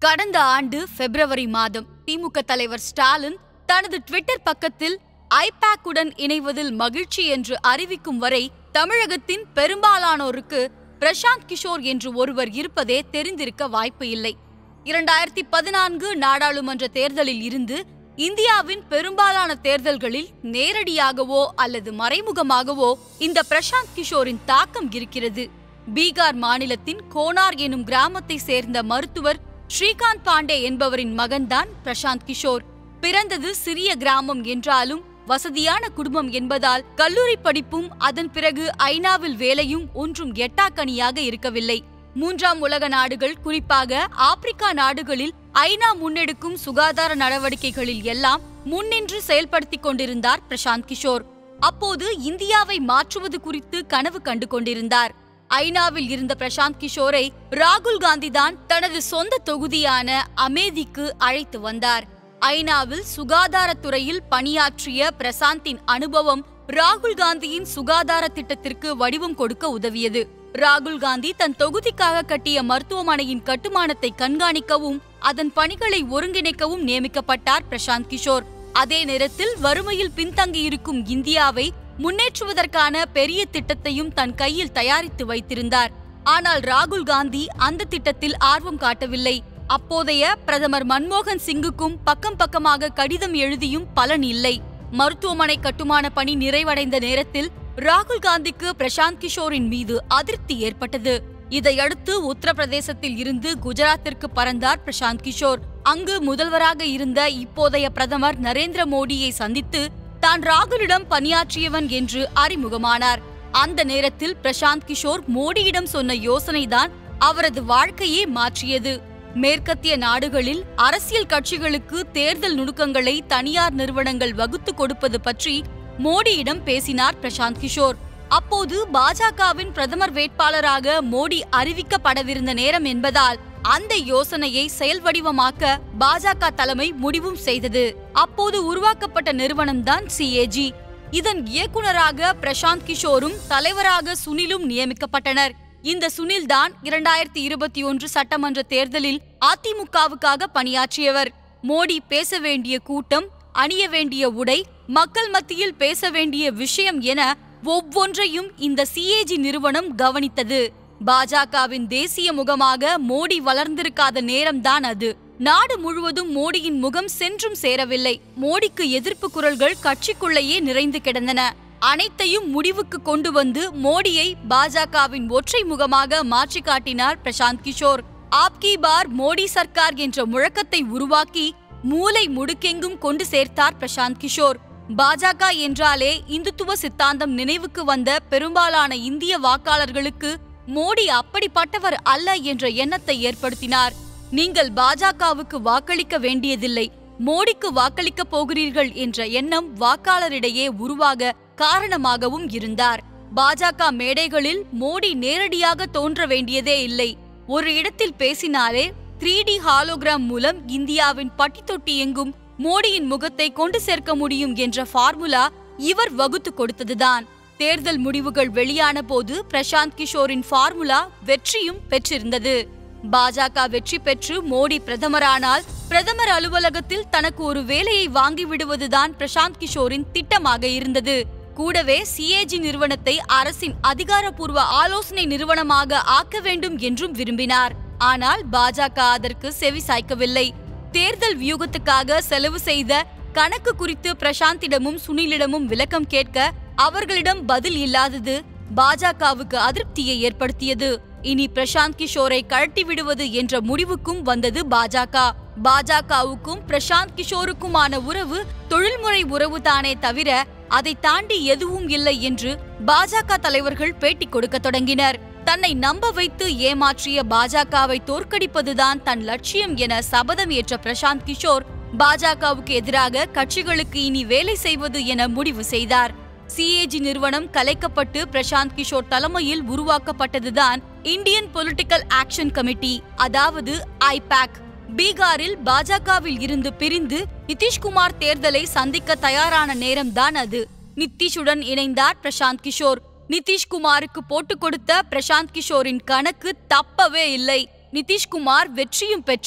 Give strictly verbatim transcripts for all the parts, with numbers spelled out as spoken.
கடந்த ஆண்டு பிப்ரவரி மாதம் திமுக தலைவர் ஸ்டாலின் தனது ட்விட்டர் பக்கத்தில் ஐபேக்குடன் இணைவதில் மகிழ்ச்சி என்று அறிவிக்கும் வரை தமிழகத்தின் பெரும்பாலானோருக்கு பிரசாந்த் கிஷோர் என்று ஒருவர் இருப்பதே தெரிந்திருக்க வாய்ப்பு இல்லை. இரண்டாயிரத்தி பதினான்கு நாடாளுமன்ற தேர்தலில் இருந்து இந்தியாவின் பெரும்பாலான தேர்தல்களில் நேரடியாகவோ அல்லது மறைமுகமாகவோ இந்த பிரசாந்த் கிஷோரின் தாக்கம் இருக்கிறது. பீகார் மாநிலத்தின் கோனார் எனும் கிராமத்தை சேர்ந்த மருத்துவர் ஸ்ரீகாந்த் பாண்டே என்பவரின் மகன்தான் பிரசாந்த் கிஷோர். பிறந்தது சிறிய கிராமம் என்றாலும் வசதியான குடும்பம் என்பதால் கல்லூரி படிப்பும் அதன் பிறகு ஐநாவில் வேலையும் ஒன்றும் எட்டாக்கனியாக இருக்கவில்லை. மூன்றாம் உலக நாடுகள், குறிப்பாக ஆப்பிரிக்கா நாடுகளில் ஐநா முன்னெடுக்கும் சுகாதார நடவடிக்கைகளில் எல்லாம் முன்னின்று செயல்படுத்திக் கொண்டிருந்தார் பிரசாந்த் கிஷோர். அப்போது இந்தியாவை மாற்றுவது குறித்து கனவு கண்டு கொண்டிருந்தார். ஐநாவில் இருந்த பிரசாந்த் கிஷோரை ராகுல் காந்தி தான் தனது சொந்த தொகுதியான அமேதிக்கு அழைத்து வந்தார். ஐநாவில் சுகாதாரத்துறையில் பணியாற்றிய பிரசாந்தின் அனுபவம் ராகுல் காந்தியின் சுகாதார திட்டத்திற்கு வடிவம் கொடுக்க உதவியது. ராகுல் காந்தி தன் தொகுதிக்காக கட்டிய மருத்துவமனையின் கட்டுமானத்தை கண்காணிக்கவும் அதன் பணிகளை ஒருங்கிணைக்கவும் நியமிக்கப்பட்டார் பிரசாந்த் கிஷோர். அதே நேரத்தில் வறுமையில் பின்தங்கியிருக்கும் இந்தியாவை முன்னேற்றுவதற்கான பெரிய திட்டத்தையும் தன் கையில் தயாரித்து வைத்திருந்தார். ஆனால் ராகுல் காந்தி அந்த திட்டத்தில் ஆர்வம் காட்டவில்லை. அப்போதைய பிரதமர் மன்மோகன் சிங்குக்கும் பக்கம் பக்கமாக கடிதம் எழுதியும் பலன் இல்லை. மருத்துவமனை கட்டுமான பணி நிறைவடைந்த நேரத்தில் ராகுல் காந்திக்கு பிரசாந்த் கிஷோரின் மீது அதிருப்தி ஏற்பட்டது. இதையடுத்து உத்தரப்பிரதேசத்தில் இருந்து குஜராத்திற்கு பறந்தார் பிரசாந்த் கிஷோர். அங்கு முதல்வராக இருந்த இப்போதைய பிரதமர் நரேந்திர மோடியை சந்தித்து தான் ராகுலிடம் பணியாற்றியவன் என்று அறிமுகமானார். அந்த நேரத்தில் பிரசாந்த் கிஷோர் மோடியிடம் சொன்ன யோசனைதான் அவரது வாழ்க்கையே மாற்றியது. மேற்கத்திய நாடுகளில் அரசியல் கட்சிகளுக்கு தேர்தல் நுணுக்கங்களை தனியார் நிறுவனங்கள் வகுத்து கொடுப்பது பற்றி மோடியிடம் பேசினார் பிரசாந்த் கிஷோர். அப்போது பாஜகவின் பிரதமர் வேட்பாளராக மோடி அறிவிக்கப்படவிருந்த நேரம் என்பதால் அந்த யோசனையை செயல் வடிவமாக்க பாஜக தலைமை முடிவும் செய்தது. அப்போது உருவாக்கப்பட்ட நிறுவனம்தான் சிஏஜி. இதன் இயக்குநராக பிரசாந்த் கிஷோரும் தலைவராக சுனிலும் நியமிக்கப்பட்டனர். இந்த சுனில் தான் இரண்டாயிரத்தி இருபத்தி ஒன்று சட்டமன்ற தேர்தலில் அதிமுகவுக்காக பணியாற்றியவர். மோடி பேச வேண்டிய கூட்டம், அணிய வேண்டிய உடை, மக்கள் மத்தியில் பேச வேண்டிய விஷயம் என ஒவ்வொன்றையும் இந்த சிஏஜி நிறுவனம் கவனித்தது. பாஜகவின் தேசிய முகமாக மோடி வளர்ந்திருக்காத நேரம்தான் அது. நாடு முழுவதும் மோடியின் முகம் சென்றும் சேரவில்லை. மோடிக்கு எதிர்ப்பு குரல்கள் கட்சிக்குள்ளேயே நிறைந்து கிடந்தன. அனைத்தையும் முடிவுக்கு கொண்டு வந்து மோடியை பாஜகவின் ஒற்றை முகமாக மாற்றி காட்டினார் பிரசாந்த் கிஷோர். ஆப்கி பார் மோடி சர்க்கார் என்ற முழக்கத்தை உருவாக்கி மூலை முடுக்கெங்கும் கொண்டு சேர்த்தார் பிரசாந்த் கிஷோர். பாஜக என்றாலே இந்துத்துவ சித்தாந்தம் நினைவுக்கு வந்த பெரும்பாலான இந்திய வாக்காளர்களுக்கு மோடி அப்படிப்பட்டவர் அல்ல என்ற எண்ணத்தை ஏற்படுத்தினார். நீங்கள் பாஜகவுக்கு வாக்களிக்க வேண்டியதில்லை, மோடிக்கு வாக்களிக்க போகிறீர்கள் என்ற எண்ணம் வாக்காளரிடையே உருவாக காரணமாகவும் இருந்தார். பாஜக மேடைகளில் மோடி நேரடியாக தோன்ற வேண்டியதே இல்லை. ஒரு இடத்தில் பேசினாலே த்ரீ டி ஹாலோகிராம் மூலம் இந்தியாவின் பட்டி தொட்டி எங்கும் மோடியின் முகத்தை கொண்டு சேர்க்க முடியும் என்ற ஃபார்முலா இவர் வகுத்து கொடுத்ததுதான். தேர்தல் முடிவுகள் வெளியான போது பிரசாந்த் கிஷோரின் ஃபார்முலா வெற்றியும் பெற்றிருந்தது. பாஜக வெற்றி பெற்று மோடி பிரதமரானால் பிரதமர் அலுவலகத்தில் தனக்கு ஒரு வேலையை வாங்கி விடுவதுதான் பிரசாந்த் கிஷோரின் திட்டமாக இருந்தது. கூடவே சிஏஜி நிறுவனத்தை அரசின் அதிகாரப்பூர்வ ஆலோசனை நிறுவனமாக ஆக்க வேண்டும் என்றும் விரும்பினார். ஆனால் பாஜக அதற்கு செவி சாய்க்கவில்லை. தேர்தல் வியூகத்துக்காக செலவு செய்த கணக்கு குறித்து பிரசாந்திடமும் சுனிலிடமும் விளக்கம் கேட்க அவர்களிடம் பதில் இல்லாதது பாஜகவுக்கு அதிருப்தியை ஏற்படுத்தியது. இனி பிரசாந்த் கிஷோரை கழட்டி விடுவது என்ற முடிவுக்கும் வந்தது பாஜக. பாஜகவுக்கும் பிரசாந்த் கிஷோருக்குமான உறவு தொழில்முறை உறவு தானே தவிர அதை தாண்டி எதுவும் இல்லை என்று பாஜக தலைவர்கள் பேட்டி கொடுக்க தொடங்கினர். தன்னை நம்ப வைத்து ஏமாற்றிய பாஜகவை தோற்கடிப்பதுதான் தன் லட்சியம் என சபதம் ஏற்ற பிரசாந்த் கிஷோர் பாஜகவுக்கு எதிராக கட்சிகளுக்கு இனி வேலை செய்வது என முடிவு செய்தார். சிஏஜி நிறுவனம் கலைக்கப்பட்டு பிரசாந்த் கிஷோர் தலைமையில் உருவாக்கப்பட்டதுதான் இந்தியன் பொலிட்டிக்கல் ஆக்ஷன் கமிட்டி, அதாவது ஐபேக். பீகாரில் பாஜகவில் இருந்து பிரிந்து நிதிஷ்குமார் தேர்தலை சந்திக்க தயாரான நேரம்தான் அது. நிதிஷுடன் இணைந்தார் பிரசாந்த் கிஷோர். நிதிஷ்குமாருக்கு போட்டு கொடுத்த பிரசாந்த் கிஷோரின் கணக்கு தப்பவே இல்லை. நிதிஷ்குமார் வெற்றியும் பெற்றார்.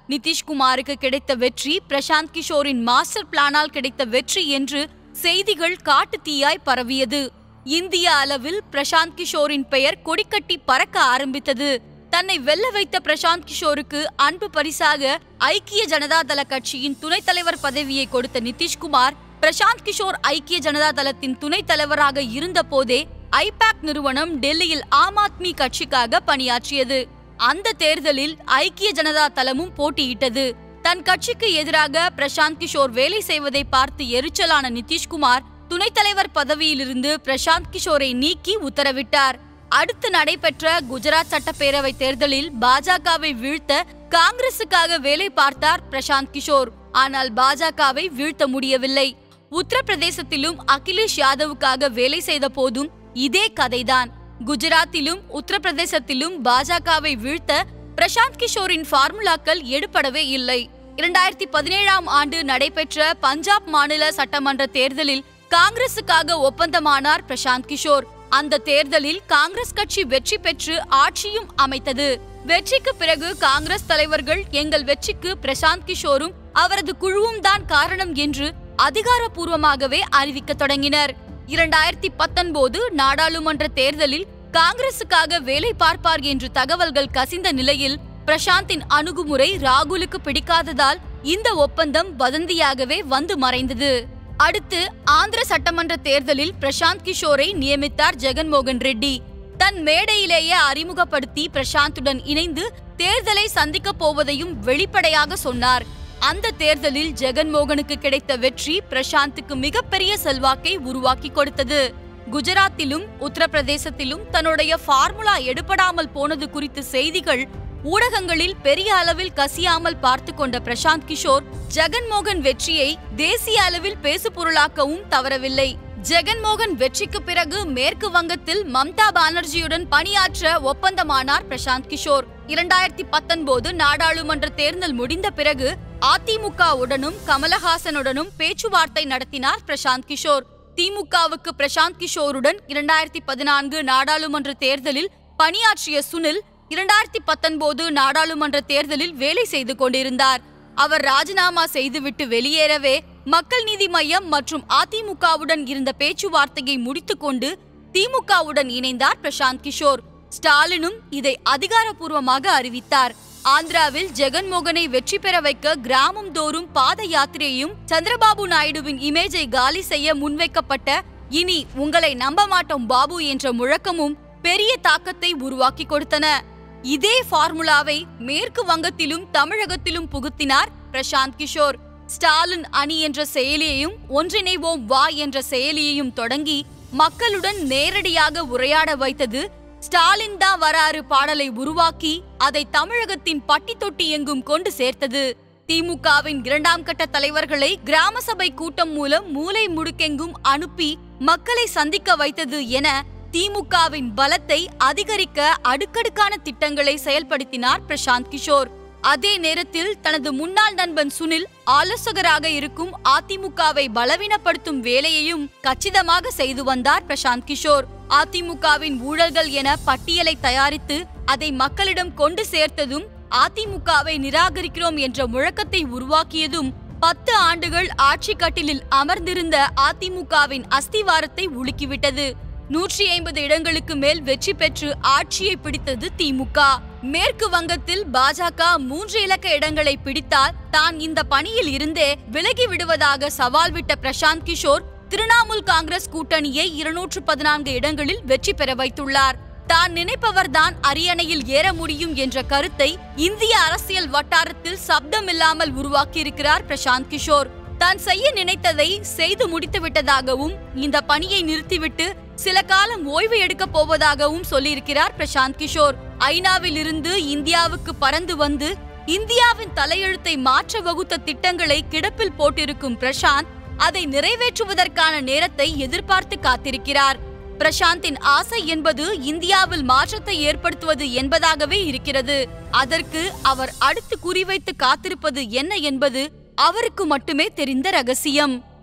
நிதிஷ்குமாருக்கு கிடைத்த வெற்றி பிரசாந்த் கிஷோரின் மாஸ்டர் பிளானால் கிடைத்த வெற்றி என்று செய்திகள் காட்டு தீயாய் பரவியது. இந்திய அளவில் பிரசாந்த் கிஷோரின் பெயர் கொடிக்கட்டி பறக்க ஆரம்பித்தது. தன்னை வெல்ல வைத்த பிரசாந்த் கிஷோருக்கு அன்பு பரிசாக ஐக்கிய ஜனதா தள கட்சியின் துணைத் தலைவர் பதவியை கொடுத்த நிதிஷ்குமார் பிரசாந்த் கிஷோர் ஐக்கிய ஜனதா தளத்தின் துணைத் தலைவராக இருந்த போதே ஐபாக் நிறுவனம் டெல்லியில் ஆம் ஆத்மி கட்சிக்காக பணியாற்றியது. அந்த தேர்தலில் ஐக்கிய ஜனதா தளமும் போட்டியிட்டது. தன் கட்சிக்கு எதிராக பிரசாந்த் கிஷோர் வேலை செய்வதை பார்த்து எரிச்சலான நிதிஷ்குமார் துணைத் தலைவர் பதவியிலிருந்து பிரசாந்த் கிஷோரை நீக்கி உத்தரவிட்டார். அடுத்து நடைபெற்ற குஜராத் சட்டப்பேரவை தேர்தலில் பாஜகவை வீழ்த்த காங்கிரசுக்காக வேலை பார்த்தார் பிரசாந்த் கிஷோர். ஆனால் பாஜகவை வீழ்த்த முடியவில்லை. உத்தரப்பிரதேசத்திலும் அகிலேஷ் யாதவுக்காக வேலை செய்த போதும் இதே கதைதான். குஜராத்திலும் உத்தரப்பிரதேசத்திலும் பாஜகவை வீழ்த்த பிரசாந்த் கிஷோரின் பார்முலாக்கள் எடுபடவே இல்லை. இரண்டாயிரத்தி பதினேழாம் ஆண்டு நடைபெற்ற பஞ்சாப் மாநில சட்டமன்ற தேர்தலில் காங்கிரசுக்காக ஒப்பந்தமானார் பிரசாந்த் கிஷோர். அந்த தேர்தலில் காங்கிரஸ் கட்சி வெற்றி பெற்று ஆட்சியும் அமைத்தது. வெற்றிக்கு பிறகு காங்கிரஸ் தலைவர்கள் எங்கள் வெற்றிக்கு பிரசாந்த் கிஷோரும் அவரது குழுவும் தான் காரணம் என்று அதிகாரப்பூர்வமாகவே அறிவிக்க தொடங்கினர். இரண்டாயிரத்தி பத்தொன்பது நாடாளுமன்ற தேர்தலில் காங்கிரசுக்காக வேலை பார்ப்பார் என்று தகவல்கள் கசிந்த நிலையில் பிரசாந்தின் அணுகுமுறை ராகுலுக்கு பிடிக்காததால் இந்த ஒப்பந்தம் வதந்தியாகவே வந்து மறைந்தது. அடுத்து ஆந்திர சட்டமன்ற தேர்தலில் பிரசாந்த் கிஷோரை நியமித்தார் ஜெகன்மோகன் ரெட்டி. தன் மேடையிலேயே அறிமுகப்படுத்தி பிரசாந்துடன் இணைந்து தேர்தலை சந்திக்க போவதையும் வெளிப்படையாக சொன்னார். அந்த தேர்தலில் ஜெகன்மோகனுக்கு கிடைத்த வெற்றி பிரசாந்துக்கு மிகப்பெரிய செல்வாக்கை உருவாக்கி கொடுத்தது. குஜராத்திலும் உத்தரப்பிரதேசத்திலும் தன்னுடைய பார்முலா எடுபடாமல் போனது குறித்த செய்திகள் ஊடகங்களில் பெரிய அளவில் கசியாமல் பார்த்து கொண்ட பிரசாந்த் கிஷோர் ஜெகன்மோகன் வெற்றியை தேசிய அளவில் பேசுபொருளாக்கவும் தவறவில்லை. ஜெகன்மோகன் வெற்றிக்கு பிறகு மேற்கு வங்கத்தில் மம்தா பானர்ஜியுடன் பணியாற்ற ஒப்பந்தமானார் பிரசாந்த் கிஷோர். இரண்டாயிரத்தி பத்தொன்பது நாடாளுமன்ற தேர்தல் முடிந்த பிறகு அதிமுகவுடனும் கமலஹாசனுடனும் பேச்சுவார்த்தை நடத்தினார் பிரசாந்த் கிஷோர். திமுகவுக்கு பிரசாந்த் கிஷோருடன் இரண்டாயிரத்தி பதினான்கு நாடாளுமன்ற தேர்தலில் பணியாற்றிய சுனில் இரண்டாயிரத்தி பத்தொன்பது நாடாளுமன்ற தேர்தலில் வேலை செய்து கொண்டிருந்தார். அவர் ராஜினாமா செய்துவிட்டு வெளியேறவே மக்கள் நீதி மய்யம் மற்றும் அதிமுகவுடன் இருந்த பேச்சுவார்த்தையை முடித்துக்கொண்டு திமுகவுடன் இணைந்தார் பிரசாந்த் கிஷோர். ஸ்டாலினும் இதை அதிகாரப்பூர்வமாக அறிவித்தார். ஆந்திராவில் ஜெகன்மோகனை வெற்றி பெற வைக்க கிராமம் தோறும் பாத யாத்திரையும் சந்திரபாபு நாயுடுவின் இமேஜை காலி செய்ய முன்வைக்கப்பட்ட இனி உங்களை நம்ப மாட்டோம் பாபு என்ற முழக்கமும் பெரிய தாக்கத்தை உருவாக்கி கொடுத்தன. இதே பார்முலாவை மேற்கு வங்கத்திலும் தமிழகத்திலும் புகுத்தினார் பிரசாந்த் கிஷோர். ஸ்டாலின் அணி என்ற செயலியையும் ஒன்றிணைவோம் வா என்ற செயலியையும் தொடங்கி மக்களுடன் நேரடியாக உரையாட வைத்தது. ஸ்டாலின் தான் வராறு பாடலை உருவாக்கி அதை தமிழகத்தின் பட்டி தொட்டி எங்கும் கொண்டு சேர்த்தது. திமுகவின் இரண்டாம் கட்ட தலைவர்களை கிராம சபை கூட்டம் மூலம் மூலை முடுக்கெங்கும் அனுப்பி மக்களை சந்திக்க வைத்தது என திமுகவின் பலத்தை அதிகரிக்க அடுக்கடுக்கான திட்டங்களை செயல்படுத்தினார் பிரசாந்த் கிஷோர். அதே நேரத்தில் தனது முன்னாள் நண்பன் சுனில் ஆலோசகராக இருக்கும் அதிமுகவை பலவீனப்படுத்தும் வேலையையும் கச்சிதமாக செய்து வந்தார் பிரசாந்த் கிஷோர். அதிமுகவின் ஊழல்கள் என பட்டியலை தயாரித்து அதை மக்களிடம் கொண்டு சேர்த்ததும் அதிமுகவை நிராகரிக்கிறோம் என்ற முழக்கத்தை உருவாக்கியதும் பத்து ஆண்டுகள் ஆட்சி கட்டிலில் அமர்ந்திருந்த அதிமுகவின் அஸ்திவாரத்தை உலுக்கிவிட்டது. நூற்றி ஐம்பது இடங்களுக்கு மேல் வெற்றி பெற்று ஆட்சியை பிடித்தது திமுக. மேற்கு வங்கத்தில் பாஜக மூன்று இலக்க இடங்களை பிடித்தால் தான் இந்த பணியில் இருந்தே விலகி விடுவதாக சவால் விட்ட பிரசாந்த் கிஷோர் திரிணாமுல் காங்கிரஸ் கூட்டணியை இருநூற்று பதினான்கு இடங்களில் வெற்றி பெற வைத்துள்ளார். தான் நினைப்பவர்தான் அரியணையில் ஏற முடியும் என்ற கருத்தை இந்திய அரசியல் வட்டாரத்தில் சப்தமில்லாமல் உருவாக்கியிருக்கிறார் பிரசாந்த் கிஷோர். தான் செய்ய நினைத்ததை செய்து முடித்து விட்டதாகவும் இந்த பணியை நிறுத்திவிட்டு சில காலம் ஓய்வு எடுக்க போவதாகவும் சொல்லியிருக்கிறார் பிரசாந்த் கிஷோர். ஐநாவில் இருந்து இந்தியாவுக்கு பறந்து வந்து இந்தியாவின் தலையெழுத்தை மாற்ற வகுத்த திட்டங்களை கிடப்பில் போட்டிருக்கும் பிரசாந்த் அதை நிறைவேற்றுவதற்கான நேரத்தை எதிர்பார்த்து காத்திருக்கிறார். பிரசாந்தின் ஆசை என்பது இந்தியாவில் மாற்றத்தை ஏற்படுத்துவது என்பதாகவே இருக்கிறது. அதற்கு அவர் அடுத்து குறிவைத்து காத்திருப்பது என்ன என்பது அவருக்கு மட்டுமே தெரிந்த ரகசியம்.